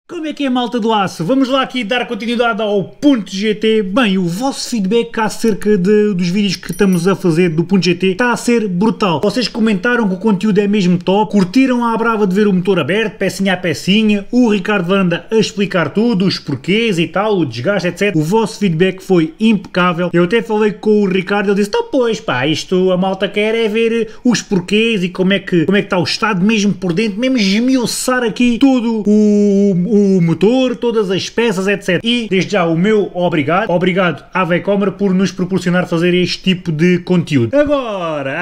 Como é que é, malta do aço? Vamos lá aqui dar continuidade ao Ponto GT. Bem, o vosso feedback acerca dos vídeos que estamos a fazer do Ponto GT está a ser brutal. Vocês comentaram que o conteúdo é mesmo top, curtiram à brava de ver o motor aberto, pecinha a pecinha, o Ricardo Varanda a explicar tudo, os porquês e tal, o desgaste, etc. O vosso feedback foi impecável. Eu até falei com o Ricardo, ele disse, então pois pá, isto a malta quer é ver os porquês e como é que está o estado mesmo por dentro, mesmo esmiuçar aqui todo o motor, todas as peças, etc. E desde já o meu obrigado à Vacommer por nos proporcionar fazer este tipo de conteúdo. Agora,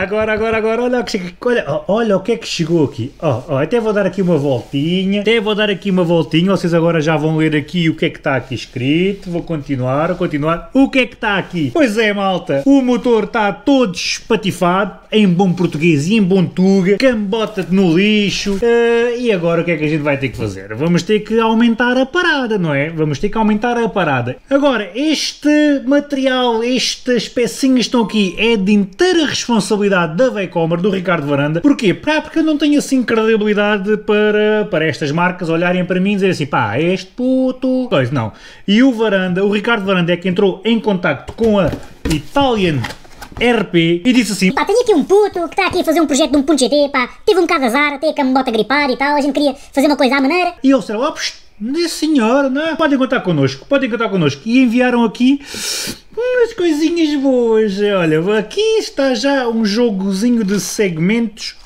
olha o que é que chegou aqui. Até vou dar aqui uma voltinha, vocês agora já vão ler aqui o que é que está aqui escrito. Vou continuar. O que é que está aqui? Pois é, malta, o motor está todo espatifado, em bom português e em bom tuga, cambota-te no lixo, e agora o que é que a gente vai ter que fazer? Vamos ter que aumentar a parada, não é? Vamos ter que aumentar a parada. Agora, este material, estas pecinhas estão aqui, é de inteira responsabilidade da Vacommer, do Ricardo Varanda. Porquê? Porque eu não tenho assim credibilidade para estas marcas olharem para mim e dizer assim, pá, este puto... Pois não. E o Ricardo Varanda é que entrou em contacto com a Italian RP e disse assim, pá, tenho aqui um puto que está aqui a fazer um projeto de um Ponto GT, pá, teve um bocado de azar, até a cambota gripar e tal, a gente queria fazer uma coisa à maneira. E eles disseram, senhor, não é? Podem contar connosco. E enviaram aqui umas coisinhas boas. Olha, aqui está já um jogozinho de segmentos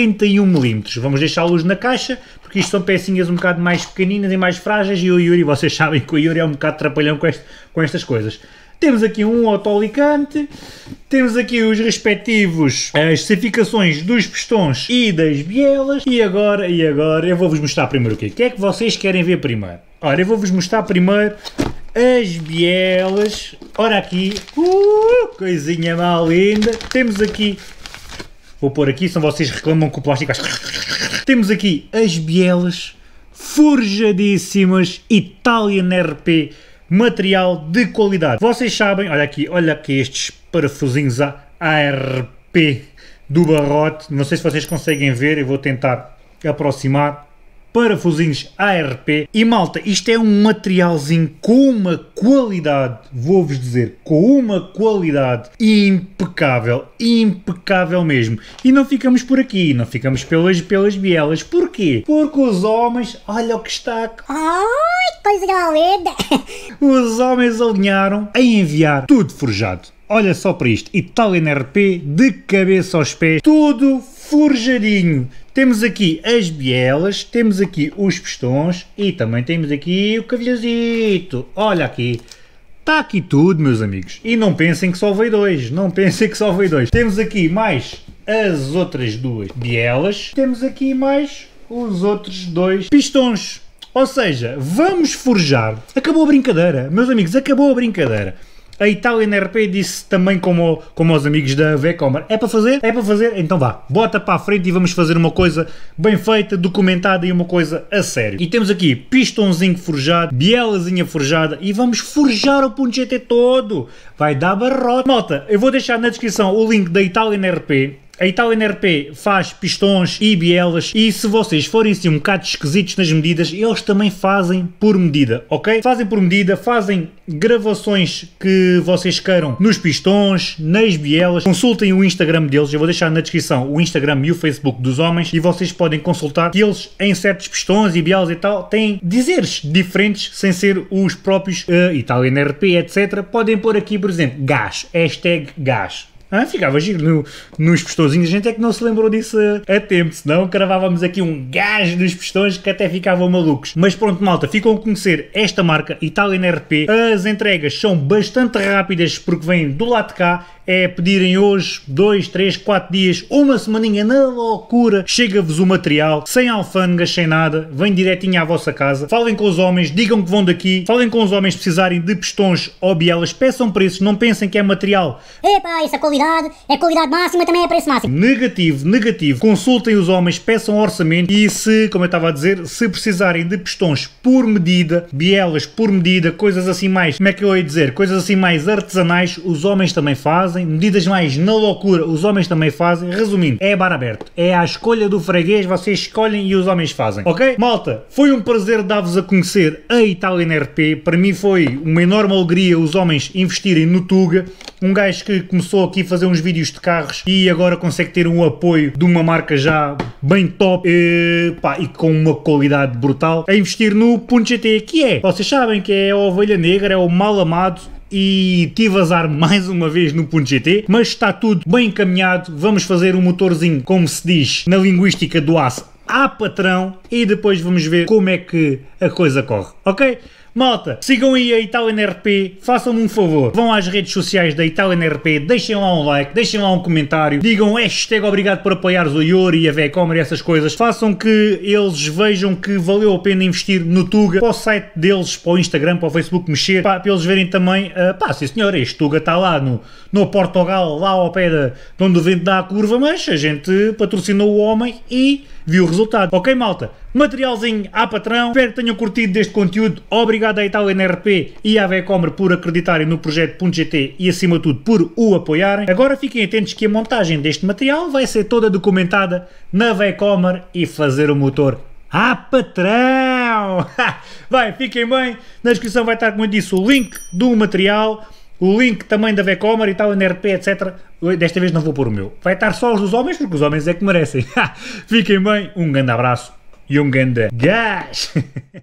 81mm. Vamos deixá-los na caixa, porque isto são pecinhas um bocado mais pequeninas e mais frágeis, e o Yuri, vocês sabem que o Yuri é um bocado trapalhão com estas coisas. Temos aqui um autoalicante, temos aqui os respectivos especificações dos pistões e das bielas, e agora eu vou-vos mostrar primeiro o quê? O que é que vocês querem ver primeiro? Ora, eu vou-vos mostrar primeiro as bielas. Ora aqui, coisinha mal linda, temos aqui, vou pôr aqui, senão vocês reclamam que o plástico... Temos aqui as bielas forjadíssimas Italian RP, material de qualidade. Vocês sabem, olha aqui estes parafusinhos ARP do barrote, não sei se vocês conseguem ver, eu vou tentar aproximar. Parafusinhos ARP, e malta, isto é um materialzinho com uma qualidade, vou-vos dizer, com uma qualidade impecável mesmo. E não ficamos por aqui, não ficamos pelas bielas. Porquê? Porque os homens, olha o que está... Ai, coisa linda! Os homens alinharam a enviar tudo forjado. Olha só para isto, Italian RP, de cabeça aos pés, tudo forjadinho. Temos aqui as bielas, temos aqui os pistões e também temos aqui o cavilhazito. Olha aqui, está aqui tudo, meus amigos. E não pensem que só veio dois, Temos aqui mais as outras duas bielas, temos aqui mais os outros dois pistões. Ou seja, vamos forjar. Acabou a brincadeira, meus amigos, acabou a brincadeira. A Italian RP disse também como aos amigos da Vacommer, é para fazer? É para fazer? Então vá, bota para a frente e vamos fazer uma coisa bem feita, documentada e uma coisa a sério. E temos aqui pistãozinho forjado, bielazinha forjada e vamos forjar o Ponto GT todo. Vai dar barrote. Malta, eu vou deixar na descrição o link da Italian RP. A Italian RP faz pistões e bielas e se vocês forem assim um bocado esquisitos nas medidas, eles também fazem por medida, ok? Fazem por medida, fazem gravações que vocês queiram nos pistões, nas bielas. Consultem o Instagram deles, eu vou deixar na descrição o Instagram e o Facebook dos homens e vocês podem consultar que eles em certos pistões e bielas e tal têm dizeres diferentes sem ser os próprios Italian RP, etc. Podem pôr aqui, por exemplo, gás, hashtag gás. Ficava giro nos pistõezinhos, a gente é que não se lembrou disso a tempo, senão cravávamos aqui um gás nos pistões que até ficavam malucos. Mas pronto, malta, ficam a conhecer esta marca, Italian RP. As entregas são bastante rápidas porque vêm do lado de cá, é pedirem hoje, 2, 3, 4 dias, uma semaninha na loucura, chega-vos o material, sem alfândegas, sem nada, vem direitinho à vossa casa. Falem com os homens, digam que vão daqui, falem com os homens se precisarem de pistões ou bielas, peçam preços, não pensem que é material. Epá, essa qualidade é qualidade máxima, também é preço máximo. Negativo. Consultem os homens, peçam orçamento e se, como eu estava a dizer, se precisarem de pistões por medida, bielas por medida, coisas assim mais, como é que eu ia dizer, coisas assim mais artesanais, os homens também fazem. fazem, medidas mais na loucura, os homens também fazem. Resumindo, é bar aberto, é à escolha do freguês, vocês escolhem e os homens fazem, ok? Malta, foi um prazer dar-vos a conhecer a Italian RP, para mim foi uma enorme alegria os homens investirem no Tuga, um gajo que começou aqui a fazer uns vídeos de carros e agora consegue ter um apoio de uma marca já bem top e com uma qualidade brutal, a investir no Punto GT, que é, vocês sabem que é a ovelha negra, é o mal amado, e tive azar mais uma vez no Punto GT, mas está tudo bem encaminhado, vamos fazer um motorzinho, como se diz na linguística do aço, à patrão, e depois vamos ver como é que a coisa corre, ok? Malta, sigam aí a Italian RP, façam-me um favor, vão às redes sociais da Italian RP, deixem lá um like, deixem lá um comentário, digam hashtag obrigado por apoiares o Yuri e a Vcomer e essas coisas, façam que eles vejam que valeu a pena investir no Tuga, para o site deles, para o Instagram, para o Facebook mexer, para eles verem também, sim senhor, este Tuga está lá no Portugal, lá ao pé de onde o vento dá a curva, mas a gente patrocinou o homem e viu o resultado. Ok, malta? Materialzinho à patrão. Espero que tenham curtido deste conteúdo. Obrigado à Italian RP e à Vcomer por acreditarem no projeto Punto GT e, acima de tudo, por o apoiarem. Agora fiquem atentos que a montagem deste material vai ser toda documentada na Vcomer e fazer o motor à patrão. Vai, fiquem bem. Na descrição vai estar, como eu disse, o link do material, o link também da Vcomer e tal, NRP, etc. Desta vez não vou pôr o meu. Vai estar só os dos homens, porque os homens é que merecem. Fiquem bem, um grande abraço e um grande gás.